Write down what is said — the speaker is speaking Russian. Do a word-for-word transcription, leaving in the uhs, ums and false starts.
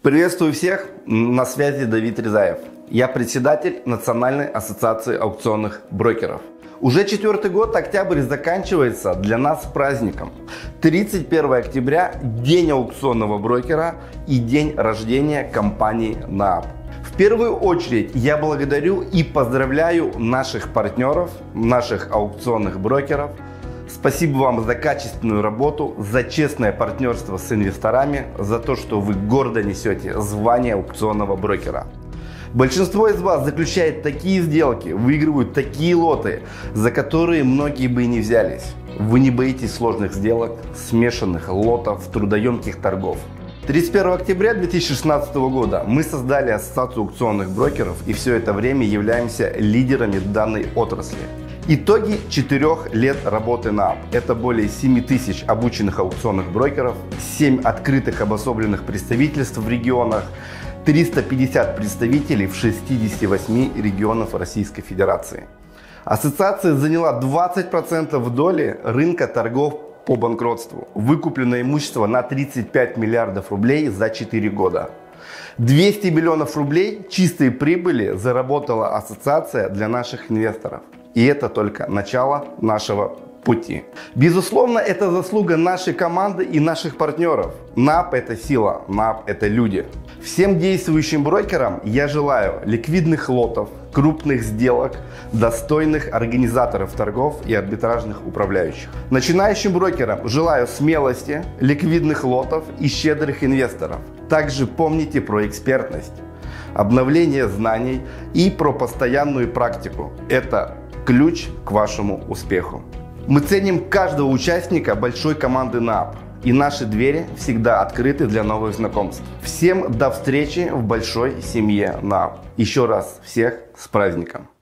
Приветствую всех, на связи Давид Резаев. Я председатель Национальной ассоциации аукционных брокеров. Уже четвертый год октябрь заканчивается для нас праздником. тридцать первое октября – день аукционного брокера и день рождения компании НААП. В первую очередь я благодарю и поздравляю наших партнеров, наших аукционных брокеров. Спасибо вам за качественную работу, за честное партнерство с инвесторами, за то, что вы гордо несете звание аукционного брокера. Большинство из вас заключает такие сделки, выигрывают такие лоты, за которые многие бы и не взялись. Вы не боитесь сложных сделок, смешанных лотов, трудоемких торгов. тридцать первого октября две тысячи шестнадцатого года мы создали Ассоциацию аукционных брокеров и все это время являемся лидерами данной отрасли. Итоги четырёх лет работы НААП. Это более семи тысяч обученных аукционных брокеров, семь открытых обособленных представительств в регионах, триста пятьдесят представителей в шестидесяти восьми регионах Российской Федерации. Ассоциация заняла двадцать процентов доли рынка торгов по банкротству. Выкуплено имущество на тридцать пять миллиардов рублей за четыре года. двести миллионов рублей чистой прибыли заработала ассоциация для наших инвесторов. И это только начало нашего пути. Безусловно, это заслуга нашей команды и наших партнеров. НААП – это сила, НААП – это люди. Всем действующим брокерам я желаю ликвидных лотов, крупных сделок, достойных организаторов торгов и арбитражных управляющих. Начинающим брокерам желаю смелости, ликвидных лотов и щедрых инвесторов. Также помните про экспертность, обновление знаний и про постоянную практику. Это ключ к вашему успеху. Мы ценим каждого участника большой команды НААП, и наши двери всегда открыты для новых знакомств. Всем до встречи в большой семье НААП. Еще раз всех с праздником!